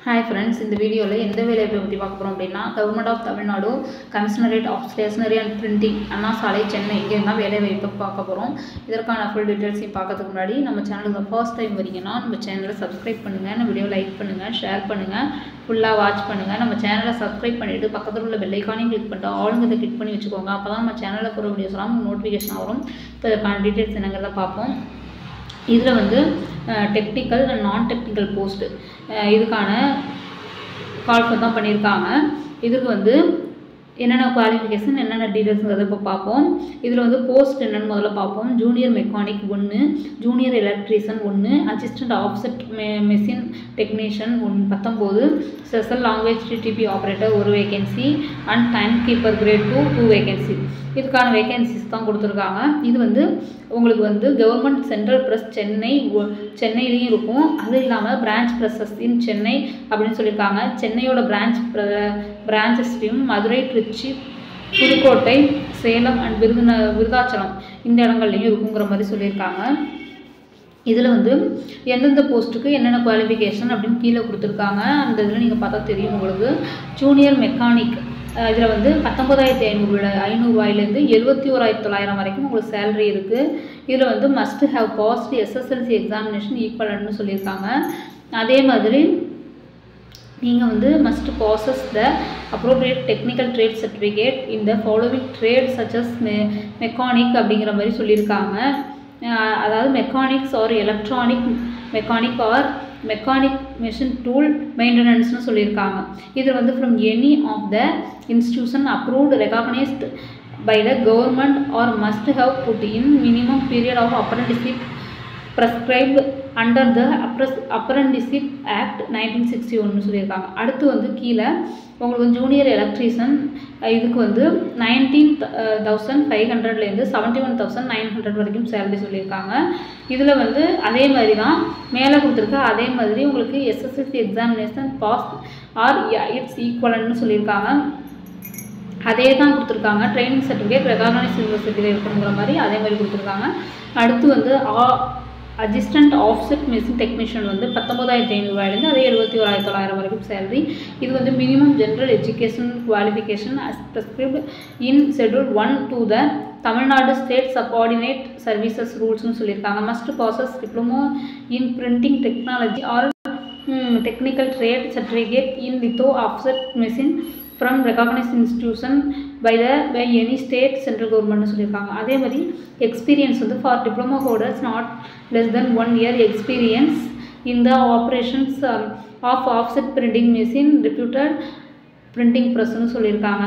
Hi friends, in the video எந்த வேலையை பற்றி பார்க்க போகிறோம் அப்படின்னா government of Tamil Nadu commissionerate of stationery and printing Anna Salai Chennai இங்கே இருந்தால் வேலை வாய்ப்பு பார்க்க போகிறோம். இதற்கான ஃபுல் டீட்டெயில்ஸையும் பார்க்கறதுக்கு முன்னாடி நம்ம சேனலுக்கு ஃபர்ஸ்ட் டைம் வரீங்கன்னா நம்ம சேனலை சப்ஸ்கிரைப் பண்ணுங்கள், நம்ம வீடியோ லைக் பண்ணுங்கள், ஷேர் பண்ணுங்கள், ஃபுல்லாக வாட்ச் பண்ணுங்கள். நம்ம சேனலை சப்ஸ்கிரைப் பண்ணிவிட்டு பக்கத்தில் உள்ள பெல் ஐக்கானையும் கிளிக் பண்ணிட்டு ஆளுங்கிறத கிளிக் பண்ணி வச்சுக்கோங்க. அப்போ தான் நம்ம சேனலில் போகிற வீடியோஸ்லாம் நோட்டிஃபிகேஷன் வரும். இப்போ இதற்கான டீட்டெயில்ஸ் என்னங்கிறத பார்ப்போம். இதில் வந்து technical and non technical post இதுக்கான கால்ஃபர் தான் பண்ணியிருக்காங்க. இதுக்கு வந்து என்னென்ன குவாலிஃபிகேஷன் என்னென்ன டீட்டெயில்ஸுங்கிறத இப்போ பார்ப்போம். இதில் வந்து போஸ்ட் என்னென்னு முதல்ல பார்ப்போம். Junior mechanic 1, junior electrician 1, assistant offset machine technician 19, special language DTP operator 1 vacancy and time keeper grade 2 vacancy. இதுக்கான வேகன்சிஸ் தான் கொடுத்துருக்காங்க. இது வந்து உங்களுக்கு வந்து கவர்மெண்ட் சென்ட்ரல் ப்ரெஸ் சென்னையிலையும் இருக்கும். அது இல்லாமல் பிரான்ச் ப்ரெஸஸ் இன் சென்னை அப்படின்னு சொல்லியிருக்காங்க. சென்னையோட பிரான்ச்சஸ்லையும் மதுரை, திருச்சி, புதுக்கோட்டை, சேலம் அண்ட் விருதாச்சலம் இந்த இடங்கள்லையும் இருக்குங்கிற மாதிரி சொல்லியிருக்காங்க. இதில் வந்து எந்தெந்த போஸ்ட்டுக்கு என்னென்ன குவாலிஃபிகேஷன் அப்படின்னு கீழே கொடுத்துருக்காங்க. அந்த இதில் நீங்கள் பார்த்தா தெரியும் உங்களுக்கு. ஜூனியர் மெக்கானிக் இதில் வந்து 19,500 ரூபாயிலேருந்து 71,900 வரைக்கும் உங்களுக்கு சேலரி இருக்குது. இதில் வந்து must have passed SSLC examination ஈக்குவலன்னு சொல்லியிருக்காங்க. அதே மாதிரி நீங்கள் வந்து must pass the appropriate technical trade certificate இந்த ஃபாலோவிங் ட்ரேட் சச்சஸ் மெக்கானிக் அப்படிங்கிற மாதிரி சொல்லியிருக்காங்க. அதாவது mechanics or electronic mechanic or mechanic machine tool மெயின்டெனன்ஸ்னு சொல்லியிருக்காங்க. இது வந்து from any of the institution approved recognised by the government or must have put in minimum period of apprenticeship prescribed under the Apprenticeship Act 1961 சொல்லியிருக்காங்க. அடுத்து வந்து கீழே உங்களுக்கு junior electrician இதுக்கு வந்து 19,500லேருந்து 71,900 வரைக்கும் சேலரி சொல்லியிருக்காங்க. இதில் வந்து அதே மாதிரி தான் மேலே கொடுத்துருக்க அதே மாதிரி உங்களுக்கு SSLC examination pass or its ஈக்குவலன்னு சொல்லியிருக்காங்க. அதே தான் கொடுத்துருக்காங்க. ட்ரைனிங் சர்டிஃபிகேட் ரெகக்னைஸ்ட் யூனிவர்சிட்டியில் இருக்கணுங்கிற மாதிரி அதே மாதிரி கொடுத்துருக்காங்க. அடுத்து வந்து அசிஸ்டன்ட் ஆஃப்செட் மெஷின் டெக்னீஷியன் வந்து 19,500 ரூபாயிலேருந்து அதே 71,900 வரைக்கும் சேலரி. இது வந்து minimum general education qualification as prescribed in schedule 1 to the Tamil Nadu state subordinate services ரூல்ஸ்னு சொல்லியிருக்காங்க. Must pass diploma in printing technology or technical trade certificate in litho offset machine from recognized institution by any state central government சொல்லியிருக்காங்க. அதே மாதிரி experience வந்து for diploma holders not less than 1 year experience in the operations of offset printing machine reputed printing pressன்னு சொல்லியிருக்காங்க.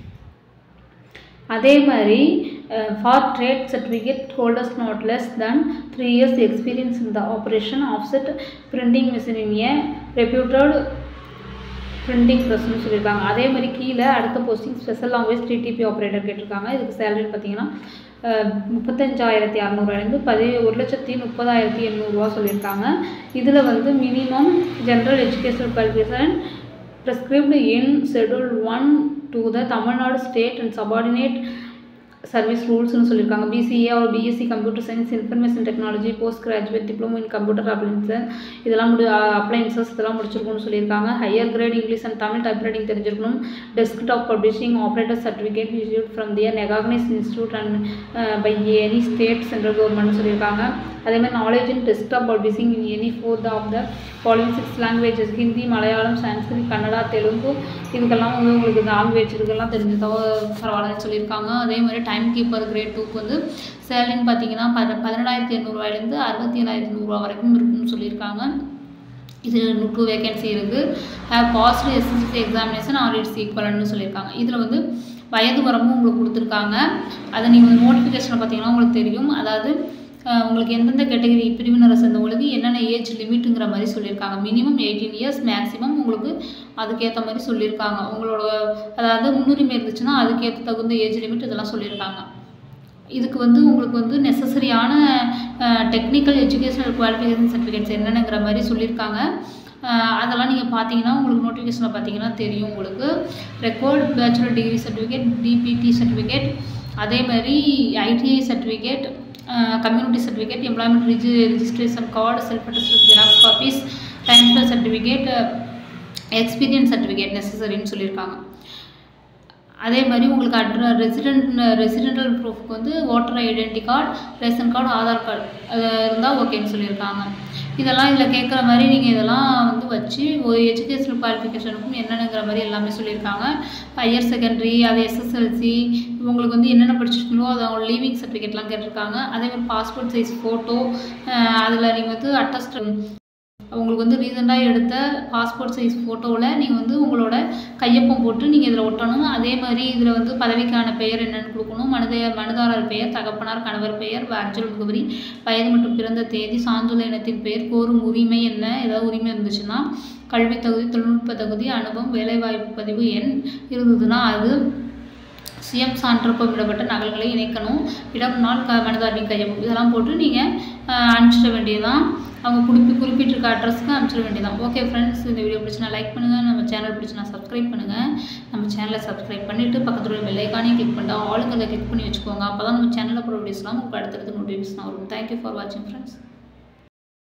அதே மாதிரி for trade certificate holders not less than 3 years experience in the operation offset printing machine in a reputed printing ப்ரெஸ்ன்னு சொல்லியிருக்காங்க. அதே மாதிரி கீழே அடுத்த posting special language DTP operator கேட்டிருக்காங்க. இதுக்கு சேலரி பார்த்தீங்கன்னா 35,600லேருந்து 1,30,800 சொல்லியிருக்காங்க. இதில் வந்து minimum general educational qualification prescribed in schedule 1 to the Tamil Nadu state and subordinate service ரூல்ஸ்னு சொல்லியிருக்காங்க. பிசிஏ ஒரு BSc computer science information technology post graduate diploma in computer appliances இதெல்லாம் அப்ளைன்சஸ் இதெல்லாம் முடிச்சிருக்கணும்னு சொல்லியிருக்காங்க. Higher grade English and Tamil typewriting தெரிஞ்சிருக்கணும். Desktop publishing operator certificate issued from their recognised institute and by any state central government சொல்லியிருக்காங்க. அதே மாதிரி knowledge in desktop publishing in any 4 of the following 6 languages Hindi, Malayalam, Sanskrit, Kannada, Telugu இதுக்கெல்லாம் வந்து உங்களுக்கு லாங்குவேஜ் இதுக்கெல்லாம் தெரிஞ்சதோ பரவாயில்லன்னு சொல்லியிருக்காங்க. அதே மாதிரி டைம் கீப்பர் கிரேட் 2க்கு வந்து சேலரின்னு பார்த்தீங்கன்னா 17,800 ரூபாயிலேருந்து 67,100 வரைக்கும் இருக்குன்னு சொல்லியிருக்காங்க. இது 2 வேகன்சி இருக்குது. Passed SSLC examination or its ஈக்குவலன்னு சொல்லியிருக்காங்க. இதில் வந்து வயது வரம்பும் உங்களுக்கு கொடுத்துருக்காங்க. அதை நீங்கள் நோட்டிஃபிகேஷனை பார்த்தீங்கன்னா உங்களுக்கு தெரியும். அதாவது உங்களுக்கு எந்தெந்த கேட்டகரி பிரிவினரை சேர்ந்தவங்களுக்கு என்னென்ன ஏஜ் லிமிட்டுங்கிற மாதிரி சொல்லியிருக்காங்க. மினிமம் 18 இயர்ஸ், மேக்ஸிமம் உங்களுக்கு அதுக்கேற்ற மாதிரி சொல்லியிருக்காங்க. உங்களோட அதாவது முன்னுரிமை இருந்துச்சுன்னா அதுக்கேற்ற தகுந்த ஏஜ் லிமிட் இதெல்லாம் சொல்லியிருக்காங்க. இதுக்கு வந்து உங்களுக்கு வந்து நெசசரியான டெக்னிக்கல் எஜுகேஷனல் குவாலிஃபிகேஷன் சர்டிஃபிகேட்ஸ் என்னென்னங்கிற மாதிரி சொல்லியிருக்காங்க. அதெல்லாம் நீங்கள் பார்த்தீங்கன்னா உங்களுக்கு நோட்டிஃபிகேஷனில் பார்த்தீங்கன்னா தெரியும். உங்களுக்கு record bachelor degree certificate, DPT certificate, அதே மாதிரி ITI certificate, community certificate, employment registration card, self-attested xerox copies, transfer certificate, experience certificate நெசசரின்னு சொல்லியிருக்காங்க. அதே மாதிரி உங்களுக்கு ரெசிடென்டல் ப்ரூஃப்க்கு வந்து voter identity card, ration card, Aadhaar card அது இருந்தால் ஓகேன்னு சொல்லியிருக்காங்க. இதெல்லாம் இதில் கேட்குற மாதிரி நீங்கள் இதெல்லாம் வந்து வச்சு ஒரு எஜுகேஷனல் குவாலிஃபிகேஷனுக்கும் என்னென்னங்கிற மாதிரி எல்லாமே சொல்லியிருக்காங்க. ஹையர் செகண்டரி, அது எஸ்எஸ்எல்சி, உங்களுக்கு வந்து என்னென்ன படிச்சிருக்கீங்களோ அது அவங்க லீவிங் சர்டிஃபிகேட்லாம் கேட்டிருக்காங்க. அதே மாதிரி பாஸ்போர்ட் சைஸ் ஃபோட்டோ, அதில் நீங்கள் வந்து அட்டஸ்ட் உங்களுக்கு வந்து ரீசெண்டாக எடுத்த பாஸ்போர்ட் சைஸ் ஃபோட்டோவில் நீங்கள் வந்து உங்களோட கையொப்பம் போட்டு நீங்கள் இதில் ஒட்டணும். அதே மாதிரி இதில் வந்து பதவிக்கான பெயர் என்னென்னு கொடுக்கணும். மனுதாரர் பெயர், தகப்பனார், கணவர் பெயர், அஞ்சல் முகவரி, வயது மற்றும் பிறந்த தேதி, சான்றுள்ள இனத்தின் பெயர், கோரும் உரிமை என்ன, ஏதாவது உரிமை இருந்துச்சுன்னா, கல்வி தகுதி, தொழில்நுட்ப தகுதி, அனுபவம், வேலைவாய்ப்பு பதிவு எண் இருந்ததுன்னா அது, சுயம் சான்றப்பம் விடப்பட்ட நகல்களை இணைக்கணும், இடம், நாள், மனுதாரரின் கையொப்பம் இதெல்லாம் போட்டு நீங்கள் அனுப்பிச்சிட வேண்டியதான். அவங்க குறிப்பிட்டிருக்க அட்ரஸ்க்கு அனுப்பிச்சிட வேண்டியதான். ஓகே ஃப்ரெண்ட்ஸ், இந்த வீடியோ பிடிச்சினா லைக் பண்ணுங்கள், நம்ம சேனல் பிடிச்சினா சப்ஸ்கிரைப் பண்ணுங்கள். நம்ம சேனலை சப்ஸ்கிரைப் பண்ணிவிட்டு பக்கத்தில் உள்ள பெல் ஐக்கானையும் கிளிக் பண்ணிட்டு ஆளுங்களை கிளிக் பண்ணி வச்சுக்கோங்க. அப்போ தான் நம்ம சேனலில் போகிற வீடியோஸ்லாம் உங்களுக்கு அடுத்தடுத்து நோட்டிஃபிகேஷன் வரும். தேங்க்யூ ஃபார் வாட்சிங் ஃப்ரெண்ட்ஸ்.